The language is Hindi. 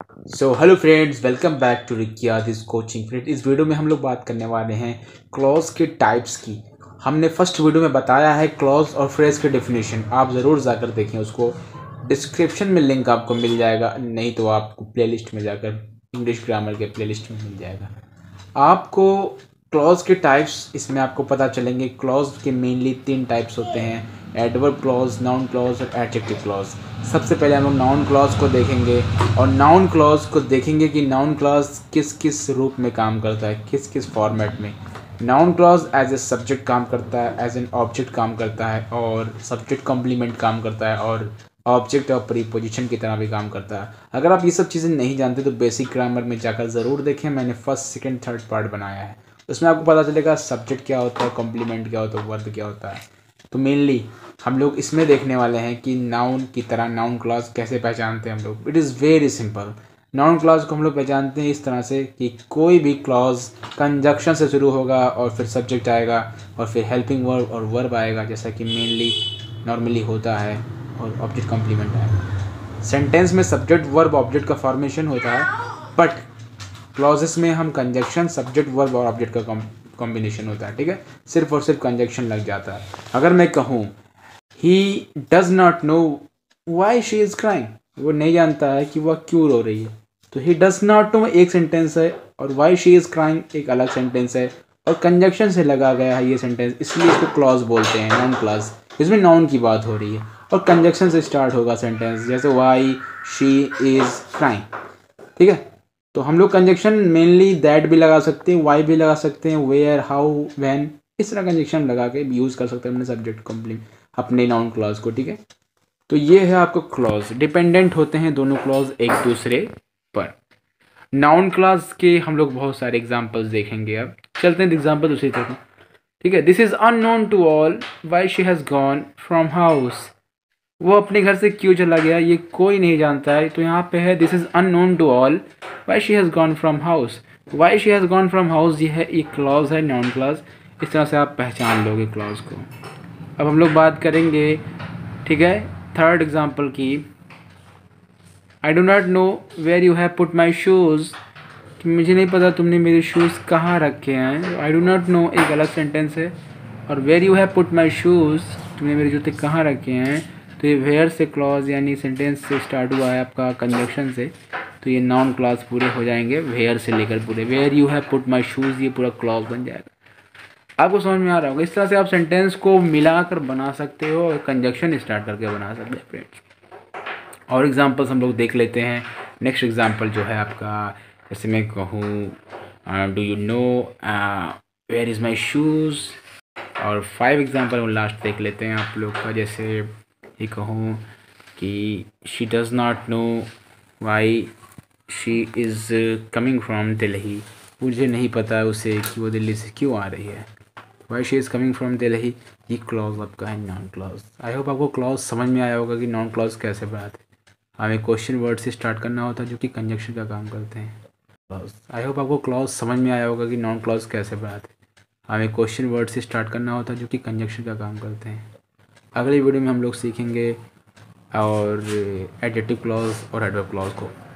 Hello friends, welcome back to Rikiya this coaching. Friend, इस वीडियो में हम लोग बात करने वाले हैं क्लॉज के टाइप्स की। हमने फर्स्ट वीडियो में बताया है क्लॉज और फ्रेज के डेफिनेशन। आप ज़रूर जाकर देखें उसको, डिस्क्रिप्शन में लिंक आपको मिल जाएगा, नहीं तो आपको प्लेलिस्ट में जाकर इंग्लिश ग्रामर के प्लेलिस्ट में मिल जाएगा। आपको क्लॉज के टाइप्स इसमें आपको पता चलेंगे। क्लॉज के मेनली 3 टाइप्स होते हैं, एडवर्ब क्लॉज, नाउन क्लॉज और एडजेक्टिव क्लॉज। सबसे पहले हम लोग नाउन क्लॉज को देखेंगे और नाउन क्लॉज को देखेंगे कि नाउन क्लॉज किस किस रूप में काम करता है, किस किस फॉर्मेट में। Noun clause as a subject काम करता है, एज एन ऑब्जेक्ट काम करता है, और सब्जेक्ट कॉम्प्लीमेंट काम करता है, और ऑब्जेक्ट और प्रीपोजिशन की तरह भी काम करता है। अगर आप ये सब चीज़ें नहीं जानते तो बेसिक ग्रामर में जाकर ज़रूर देखें। मैंने फर्स्ट सेकंड थर्ड पार्ट बनाया है, उसमें आपको पता चलेगा सब्जेक्ट क्या होता है, कॉम्प्लीमेंट क्या होता है, वर्ब क्या होता है। तो मेनली हम लोग इसमें देखने वाले हैं कि नाउन की तरह नाउन क्लॉज कैसे पहचानते हैं हम लोग। It is very simple. Noun clause को हम लोग पहचानते हैं इस तरह से कि कोई भी क्लॉज कंजक्शन से शुरू होगा और फिर सब्जेक्ट आएगा और फिर हेल्पिंग वर्ब और वर्ब आएगा, जैसा कि मेनली नॉर्मली होता है, और ऑब्जेक्ट कॉम्प्लीमेंट आएगा। सेंटेंस में सब्जेक्ट वर्ब ऑब्जेक्ट का फॉर्मेशन होता है, बट क्लॉजेस में हम कंजक्शन सब्जेक्ट वर्ब और ऑब्जेक्ट का कॉम्बिनेशन होता है। ठीक है, सिर्फ और सिर्फ कंजक्शन लग जाता है। अगर मैं कहूँ he does not know why she is crying, वो नहीं जानता है कि वह क्यों रो रही है, तो ही डज नॉट नो एक सेंटेंस है और वाई शी इज़ क्राइंग एक अलग सेंटेंस है, और कंजक्शन से लगा गया है ये सेंटेंस, इसलिए इसको क्लॉज बोलते हैं, नाउन क्लॉज। इसमें नाउन की बात हो रही है और कंजक्शन से स्टार्ट होगा सेंटेंस, जैसे वाई शी इज़ क्राइंग। ठीक है, तो हम लोग कंजक्शन मेनली दैट भी लगा सकते हैं, वाई भी लगा सकते हैं, वेयर, हाउ, व्हेन, इस तरह कंजक्शन लगा के यूज़ कर सकते हैं अपने सब्जेक्ट कॉम्प्लीमेंट अपने नाउन क्लॉज को। ठीक है, तो ये है आपका क्लॉज। डिपेंडेंट होते हैं दोनों क्लॉज एक दूसरे पर। नाउन क्लॉज के हम लोग बहुत सारे एग्जांपल्स देखेंगे। अब चलते हैं एग्जांपल दूसरी तरफ। ठीक है, this is unknown to all why she has gone from house. वो अपने घर से क्यों चला गया ये कोई नहीं जानता है, तो यहाँ पे है this is unknown to all why she has gone from house. Why she has gone from house, ये है एक क्लॉज है, नाउन क्लॉज। इस तरह से आप पहचान लोगे क्लॉज को। अब हम लोग बात करेंगे, ठीक है, थर्ड एग्जाम्पल की। I do not know where you have put my shoes, मुझे नहीं पता तुमने मेरे शूज़ कहाँ रखे हैं। आई डो नॉट नो एक अलग सेंटेंस है, और where you have put my shoes, तुमने मेरे जूते कहाँ रखे हैं, तो ये वेयर से क्लॉज यानी सेंटेंस से स्टार्ट हुआ है आपका कंजक्शन से, तो ये नाउन क्लॉज पूरे हो जाएंगे वेयर से लेकर पूरे। Where you have put my shoes, ये पूरा क्लॉज बन जाएगा। आपको समझ में आ रहा होगा। इस तरह से आप सेंटेंस को मिलाकर बना सकते हो और कंजक्शन स्टार्ट करके बना सकते हैं फ्रेंड्स। और एग्जांपल्स हम लोग देख लेते हैं। नेक्स्ट एग्जांपल जो है आपका, जैसे मैं कहूँ do you know where is my shoes, और 5 एग्जांपल लास्ट देख लेते हैं आप लोग का। जैसे ये कहूँ कि she does not know why she is coming from Delhi, मुझे नहीं पता उसे कि वो दिल्ली से क्यों आ रही है। Why she is coming from Delhi, ये क्लॉज आपका है नाउन क्लॉज। आई होप आपको क्लॉज समझ में आया होगा कि नाउन क्लॉज कैसे बनाते हैं। हमें क्वेश्चन वर्ड से स्टार्ट करना होता है जो कि कंजक्शन का काम करते हैं। क्लॉज, आई होप आपको क्लॉज समझ में आया होगा कि नाउन क्लॉज कैसे बनाते हैं। हमें क्वेश्चन वर्ड से स्टार्ट करना होता है जो कि कंजक्शन का काम करते हैं। अगली वीडियो में हम लोग सीखेंगे और एडजेक्टिव क्लॉज और एडवर्ब क्लॉज को।